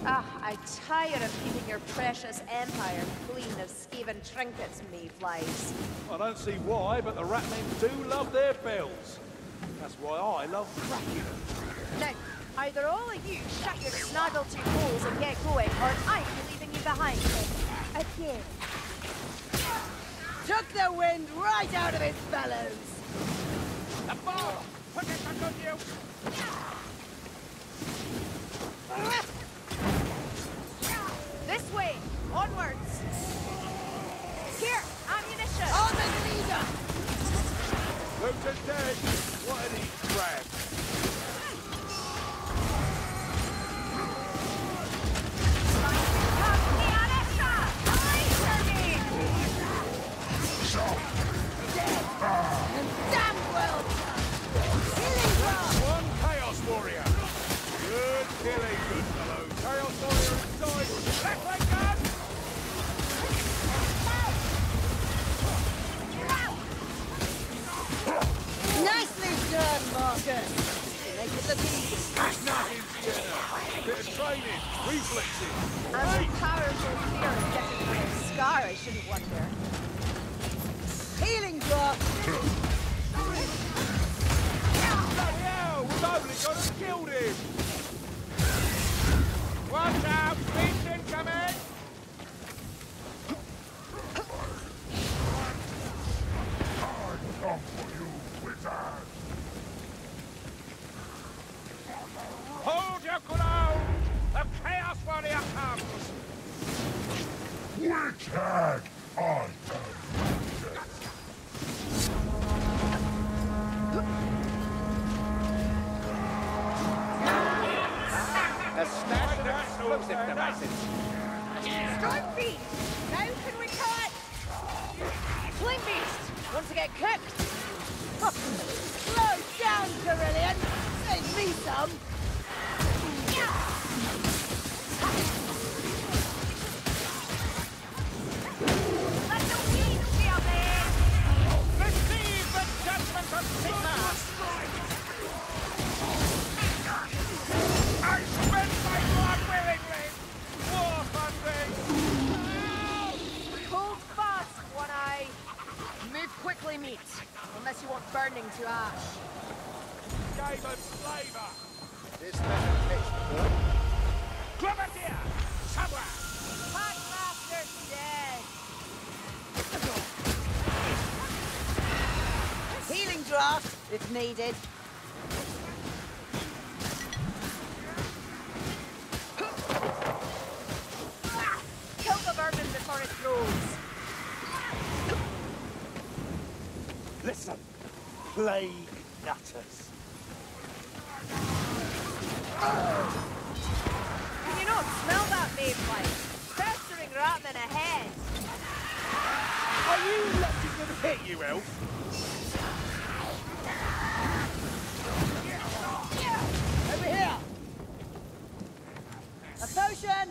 Ah, I tire of keeping your precious empire clean of Skaven trinkets, mayflies. I don't see why, but the ratmen do love their bells. That's why I love cracking them. Now, either all of you shut your snaggletooth holes and get going, or I'm leaving you behind. Again. Took the wind right out of its bellows. The bar! Put it back on you! This way! Onwards! Here! Ammunition! On the leader! Luton's dead! What an he grabbed! And damn well done! Killing blow! One Chaos Warrior! Good killing, good fellow! Chaos Warrior inside! Left leg gun! Nicely done, Marcus! You make it look easy. Nothing together! Bit of training, reflexes! I'm a powerful fear of getting rid of Scar, I shouldn't wonder. Healing drop! Bloody hell! We've only got and killed him! Watch out! Beast incoming! Hold your ground! The Chaos Warrior comes! Which had I A stash of explosive devices. Stormbeast! Now can we cut? Flame Beast! Want to get cooked? Slow down, Carillion! Save me some! Let the weed feel there! Receive the judgment of Sigma! I spent my blood willingly! War funding! Hold fast, One Eye! Move quickly, meat, unless you want burning to ash. Gave us flavor! This method tastes good. Grenadier! Somewhere! Packmaster's dead! Healing draft, if needed. Kill the vermin before it grows! Listen, plague nutters. Can you not smell that, mayfly? Festering ratman ahead! Are you letting them hit you, Elf? Over here! A potion!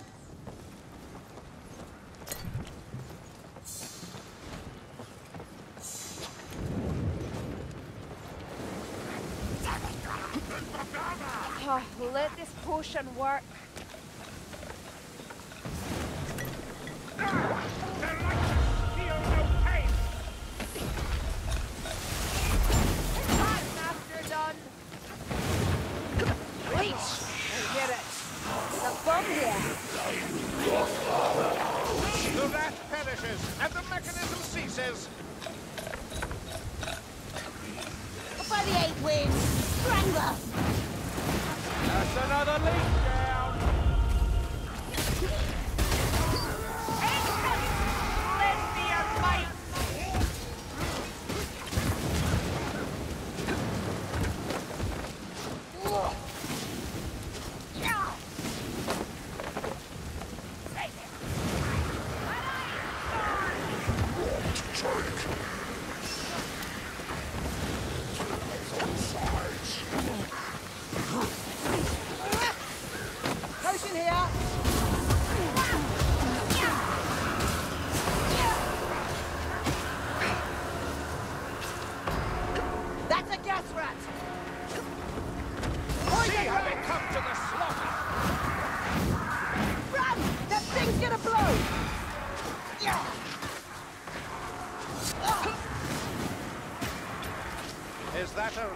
Oh, let this potion work. Feel no pain! Packmaster done! Reach! I hear it. There's a bomb here. The rat perishes, and the mechanism ceases! Up by the 8 winds! Strangler! That's another leak down! Lend me your might!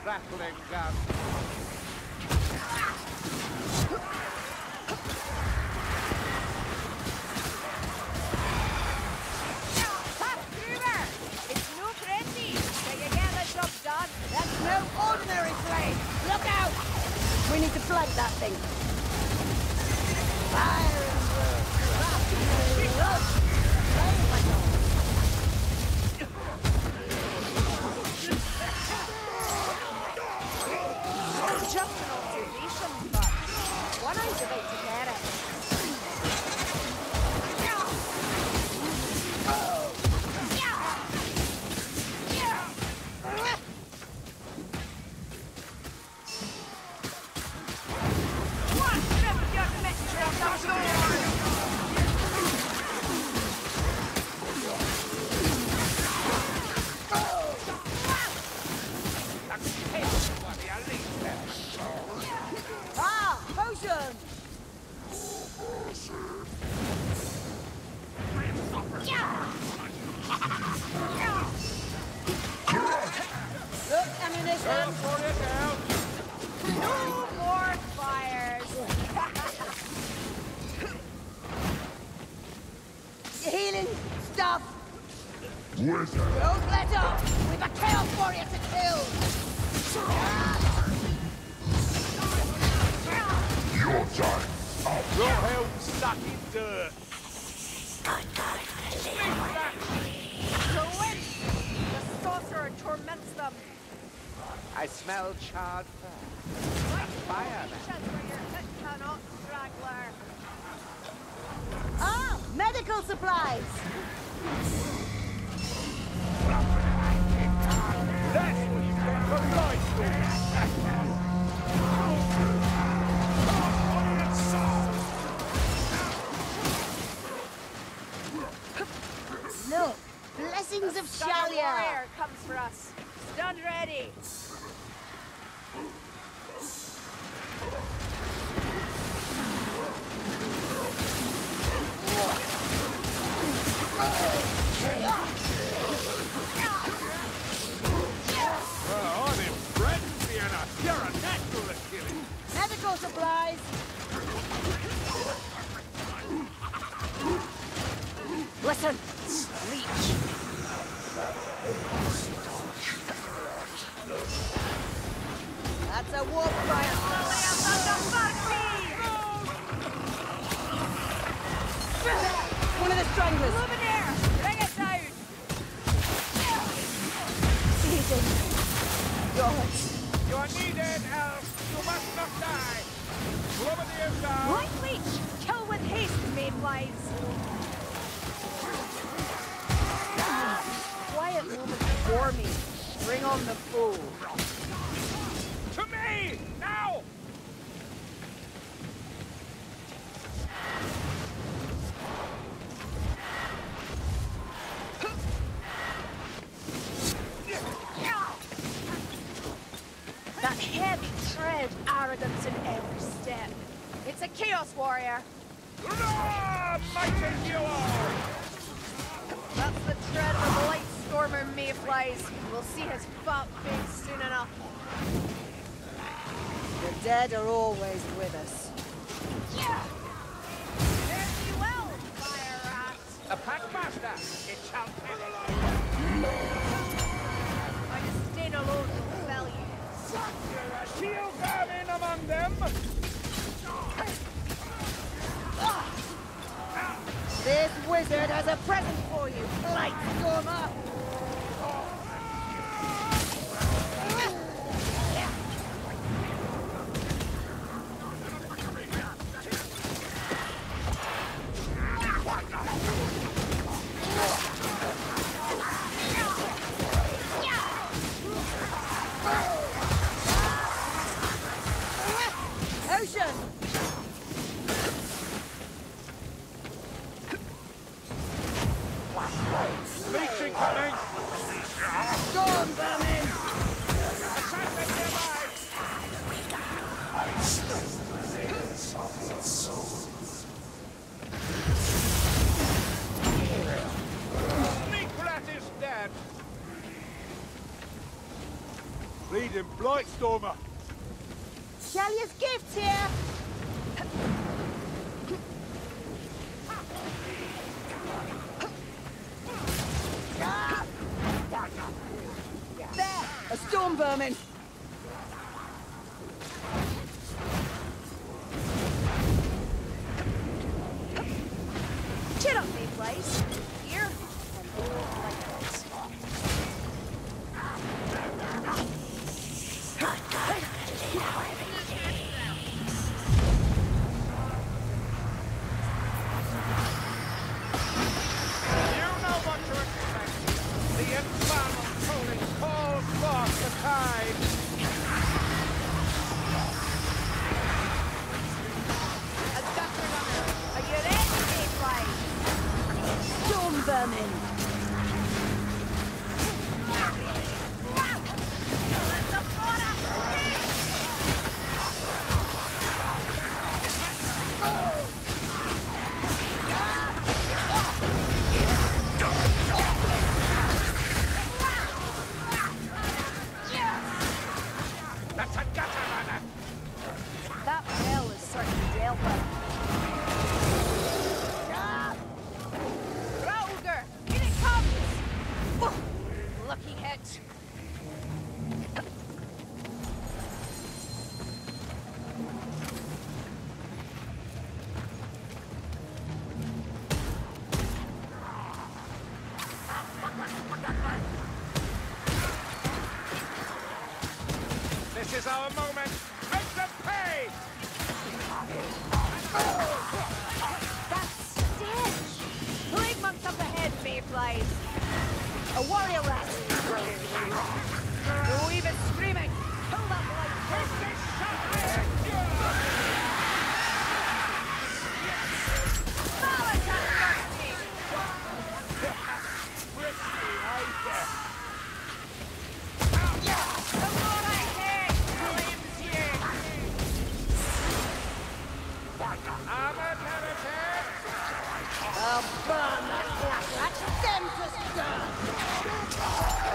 rattling gun. It's no friendly. Can you get the job done? That's no ordinary flame! Look out! We need to flank that thing. Fire and Just an observation, but one eye's about to get it. ah! Potion! Look, ammunition! No more fires. Healing stuff! Wizard. Don't let up! We've a Chaos Warrior to kill! Your time. Your help stuck in dirt. The wind! The sorcerer torments them. I smell charred fur. Like Fire. potions where your hit cannot, straggler. Ah! Medical supplies! That's what you get for life. Look! Blessings of Son of Shalia! warrior comes for us. Stand ready. I'm impressed, Sienna. You're a natural at killing. Medical supplies! Listen! Reach! That's a warp fire! One of the stranglers! Luminaire, bring it down. Easy! God! You are needed, else you must not die. Luminier down. Light leech, kill with haste, mayflies. Quiet moment for me. Bring on the fool. To me! Now! That heavy tread, arrogance in every step. It's a Chaos Warrior. Roar, mighty you are! That's the tread of a Light Stormer mayflies. We'll see his fat face soon enough. The dead are always with us. Fare thee well, fire rat. A packmaster! It shall paralyze. My disdain alone will fell you. Shield vermin among them! This wizard has a present for you, Light Stormer! Ocean! Leech incoming! bleeding Blightstormer. Shelley's gift here! There! A storm vermin! Chin up, Mayflies. Here and old Lighthouse. You know what to expect. The infernal pony calls forth the tide. A gutter runner. Are you ready, Mayflies? Storm vermin! That's a gutter runner. That bell is certainly dealt with. Rauger! In it comes! Oh, lucky hit. This is our moment. Make them pay! That's Stitch! Plague monks up ahead, Mayflies. A warrior left. Oh, even screaming. Pull that light. I'll burn that black rat! Them to stone!